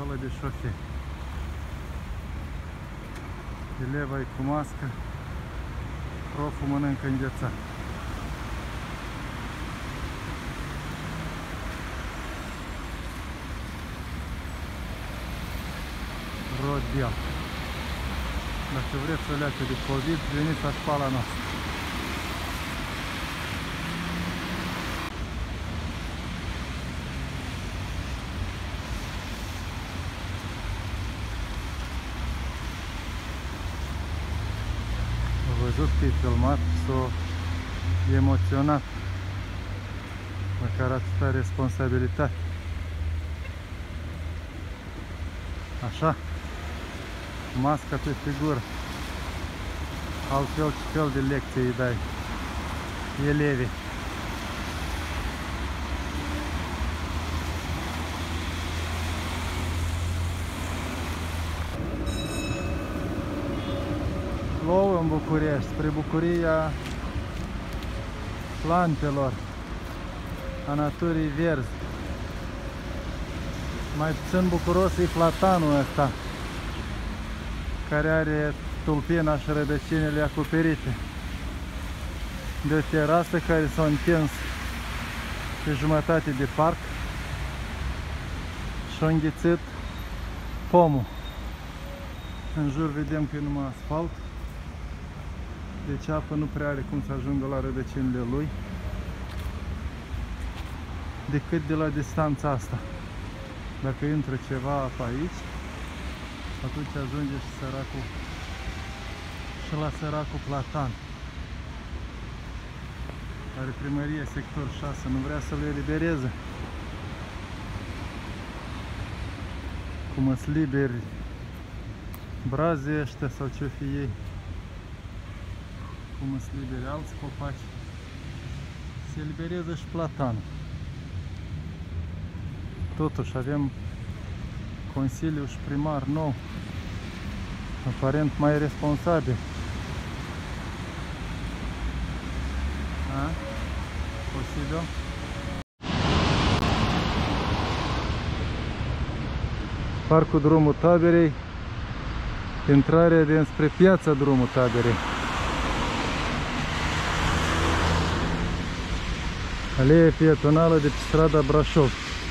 Sală de șofer. Eleva e cu mască, proful mănâncă înghețat. Rodial. Dacă vreți să leacă de COVID, veniți la școala noastră. Am văzut că e filmat, s-o emoționat. Măcar atâta responsabilitate. Așa. Masca pe figură. Altfel ce fel de lecție îi dai elevii. Plouă în București, spre bucuria plantelor, a naturii verzi. Mai puțin bucuros e platanul ăsta, care are tulpina și rădăcinile acoperite de o terasă care s-a întins pe jumătate de parc și a înghițit pomul. În jur vedem că e numai asfalt, deci apa nu prea are cum să ajungă la rădăcinile lui decât de la distanța asta. Dacă intră ceva apă aici, atunci ajunge și săracul, și la săracul platan. Are primărie sector 6, nu vrea să le elibereze. Cum îți liberi brazii ăștia sau ce fi ei, cum îți liberi alți copaci, se eliberează și platanul. Totuși avem consiliu și primar nou, aparent mai responsabil. A? Posibil? Parcul Drumul Taberei, intrarea dinspre piața Drumul Taberei. Aleea pietonală de pe strada Brașov,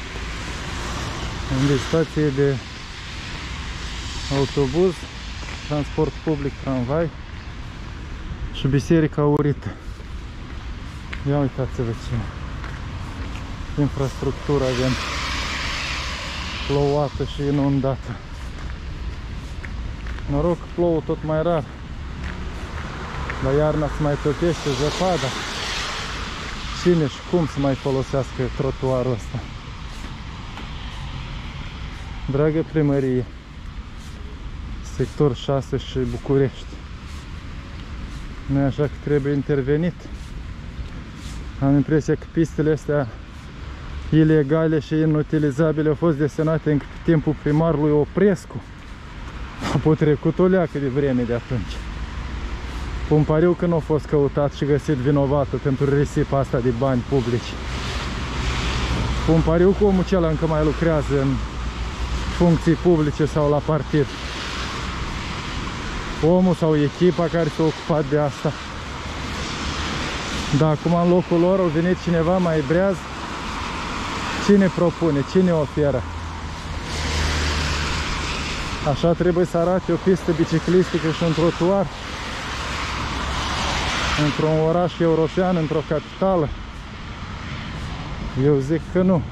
unde stație de autobuz, transport public, tramvai și biserica Aurită. Ia uitați-vă ce infrastructură avem, plouată și inundată. Noroc, plouă tot mai rar. La iarna se mai topește zăpada. Cine și cum să mai folosească trotuarul ăsta? Dragă primărie, sector 6 și București, nu-i așa că trebuie intervenit? Am impresia că pistele astea ilegale și inutilizabile au fost desenate în timpul primarului Oprescu. A potrecut o leacă de vreme de atunci. Pun pariu că nu a fost căutat și găsit vinovatul pentru risipa asta de bani publici. Pun pariu că omul acela încă mai lucrează în funcții publice sau la partid. Omul sau echipa care s-a ocupat de asta. Dar acum în locul lor a venit cineva mai breaz. Cine propune? Cine oferă? Așa trebuie să arate o pistă biciclistică și un trotuar într-un oraș european, într-o capitală? Eu zic că nu.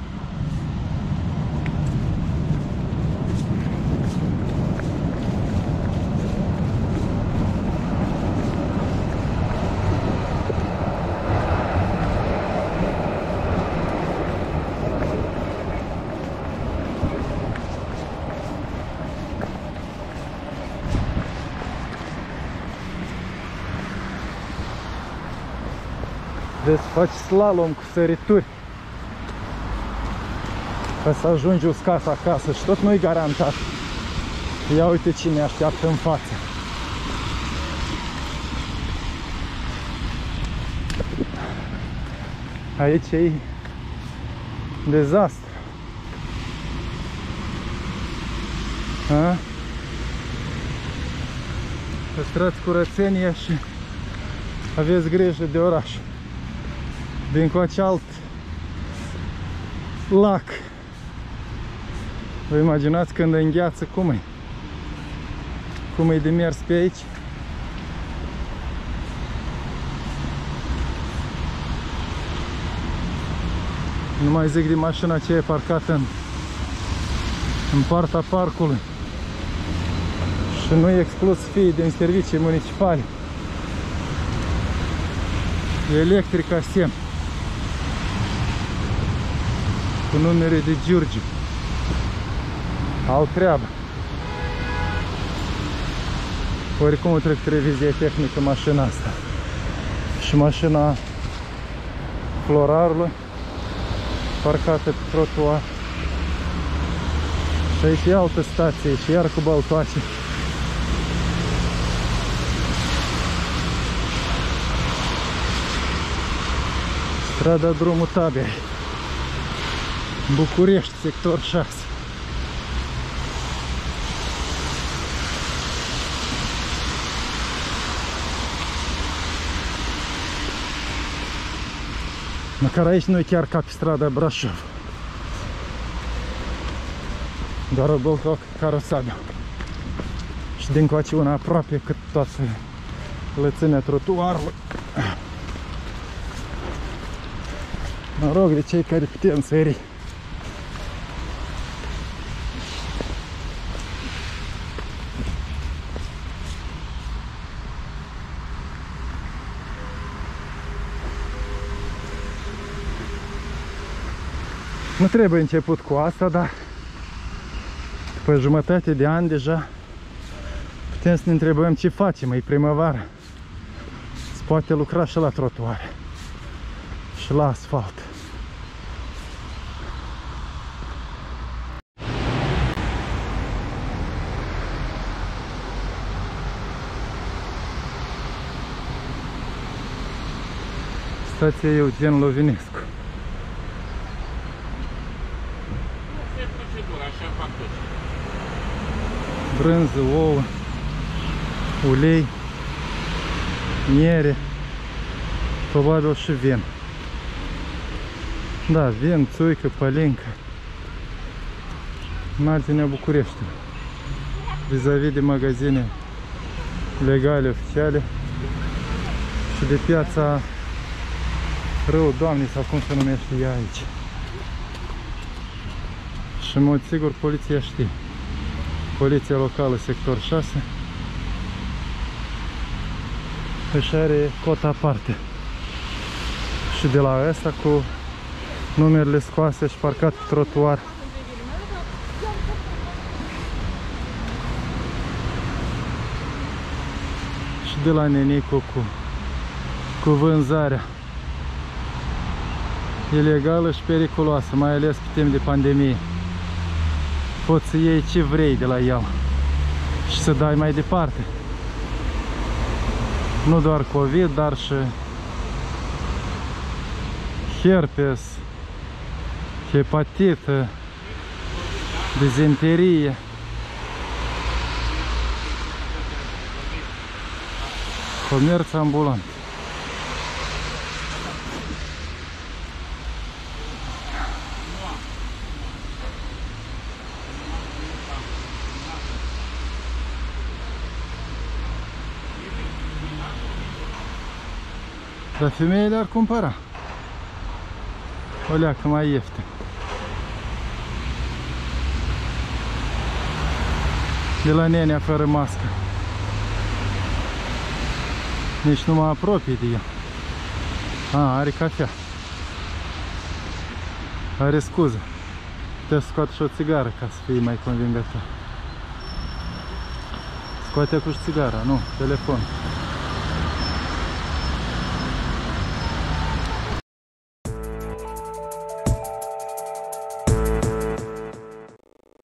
Deci faci slalom cu sărituri ca să ajungi uscat acasă și tot nu-i garantat. Ia uite cine așteaptă în față. Aici e dezastru. A? Păstrați curățenia și aveți grijă de oraș. Din coace alt lac. Vă imaginați când îngheață cum e? Cum e de mers pe aici? Nu mai zic de mașina ce e parcată în partea parcului. Și nu e exclus fie din servicii municipale. Electrica semn. Cu numere de Giurgiu. Au treabă. Oricum trec revizie tehnică mașina asta. Și mașina florarului parcată pe trotuar. Și aici e altă stație și iar cu baltoace. Strada Drumul Taberei. București, sector 6. Măcar aici nu e chiar ca pe strada Brașov. Doar o golf carosabil. Și din coace una aproape cât toată lățimea trotuarului. Mă rog de cei care putem sări. Nu trebuie început cu asta, dar după jumătate de ani deja putem să ne întrebăm ce facem, e primăvară. Se poate lucra și la trotuare și la asfalt. Stația Eugen Lovinescu. Brânză, ouă, ulei, miere, probabil și vin. Da, vin, țuică, pălincă. Marginea Bucureștiului. Vis-a-vis de magazine legale, oficiale și de piața Râul Doamnei sau cum se numește ea aici. Și în mod sigur poliția știe. Poliția locală, sector 6. Își are cota aparte. Și de la asta cu numerele scoase și parcat pe trotuar. Și de la Nenicu cu vânzarea ilegală și periculoasă, mai ales pe timp de pandemie. Poți să iei ce vrei de la el și să dai mai departe. Nu doar COVID, dar și herpes, hepatită, dizenterie. Comerț ambulant. Dar femeile ar cumpăra o leacă mai ieftin. De la nenea fără mască. Nici nu mă apropii de ea. Are cafea. Are scuză. Puteți să scoate și o țigară ca să fie mai convingător. Scoate cu și țigara, nu, telefon.